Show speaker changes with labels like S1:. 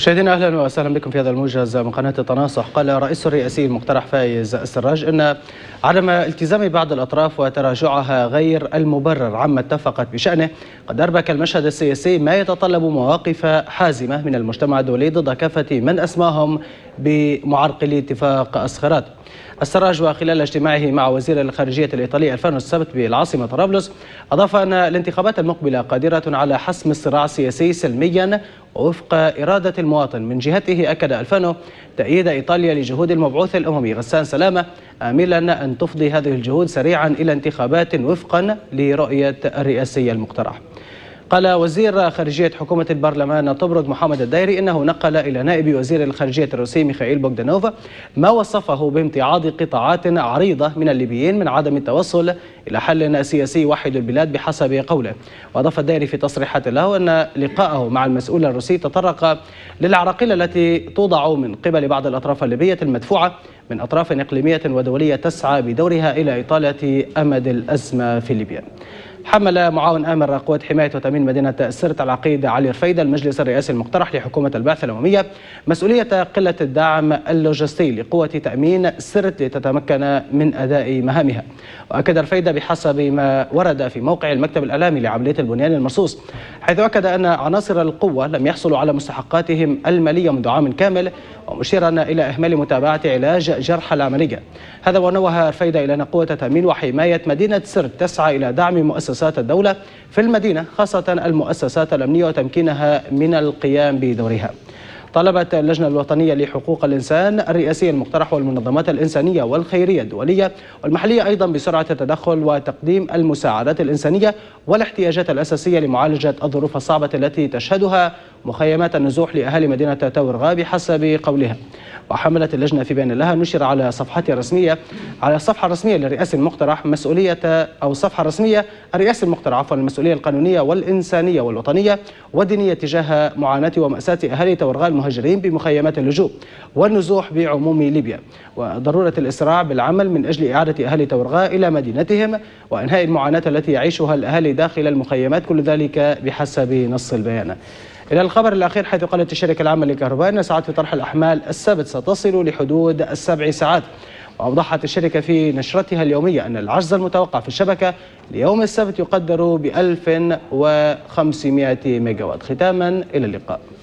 S1: مشاهدينا اهلا وسهلا بكم في هذا الموجز من قناه التناصح. قال الرئيس الرئاسي المقترح فايز السراج ان عدم التزام بعض الاطراف وتراجعها غير المبرر عما اتفقت بشانه قد اربك المشهد السياسي ما يتطلب مواقف حازمه من المجتمع الدولي ضد كافه من اسماهم بمعرقلي اتفاق أسخرات. السراج وخلال اجتماعه مع وزير الخارجية الإيطالي الفانو السبت بالعاصمة طرابلس أضاف أن الانتخابات المقبلة قادرة على حسم الصراع السياسي سلميا ووفق إرادة المواطن. من جهته أكد الفانو تأييد إيطاليا لجهود المبعوث الأممي غسان سلامة، آملا أن تفضي هذه الجهود سريعا إلى انتخابات وفقا لرؤية الرئاسية المقترح. قال وزير خارجية حكومة البرلمان طبرق محمد الدايري إنه نقل إلى نائب وزير الخارجية الروسي ميخائيل بوغدانوف ما وصفه بامتعاض قطاعات عريضة من الليبيين من عدم التوصل إلى حل سياسي يوحد البلاد بحسب قوله. وأضاف الدايري في تصريحات له أن لقاءه مع المسؤول الروسي تطرق للعراقيل التي توضع من قبل بعض الأطراف الليبية المدفوعة من أطراف إقليمية ودولية تسعى بدورها إلى إطالة أمد الأزمة في ليبيا. حمل معاون آمر قوات حماية وتأمين مدينة سرت العقيد علي رفيدة المجلس الرئاسي المقترح لحكومة البعثة الأممية مسؤولية قلة الدعم اللوجستي لقوة تأمين سرت لتتمكن من أداء مهامها. وأكد رفيدة بحسب ما ورد في موقع المكتب الإعلامي لعملية البنيان المرصوص، حيث أكد أن عناصر القوة لم يحصلوا على مستحقاتهم المالية منذ عام كامل، ومشيرا إلى إهمال متابعة علاج جرحى العملية. هذا ونوه رفيدة إلى أن قوة تأمين وحماية مدينة سرت تسعى إلى دعم مؤسسات الدولة في المدينة خاصة المؤسسات الأمنية وتمكينها من القيام بدورها. طلبت اللجنة الوطنية لحقوق الإنسان الرئاسي المقترح والمنظمات الإنسانية والخيرية الدولية والمحلية أيضا بسرعة التدخل وتقديم المساعدات الإنسانية والاحتياجات الأساسية لمعالجة الظروف الصعبة التي تشهدها مخيمات النزوح لأهالي مدينة تاورغا بحسب قولها. وحملت اللجنة في بيان لها نشر على صفحتها الرسمية على الصفحة الرسمية للرئاسي المقترح الصفحة الرسمية الرئاسي المقترح المسؤولية القانونية والإنسانية والوطنية والدينية تجاه معاناة ومأساة أهالي تاورغا المهاجرين بمخيمات اللجوء والنزوح بعموم ليبيا، وضرورة الإسراع بالعمل من أجل إعادة أهالي تاورغا إلى مدينتهم وإنهاء المعاناة التي يعيشها الأهالي داخل المخيمات، كل ذلك بحسب نص البيان. إلى الخبر الأخير، حيث قالت الشركة العامة للكهرباء أن ساعات في طرح الأحمال السبت ستصل لحدود 7 ساعات. وأوضحت الشركة في نشرتها اليومية أن العجز المتوقع في الشبكة ليوم السبت يقدر ب 1500 ميجاوات. ختاما إلى اللقاء.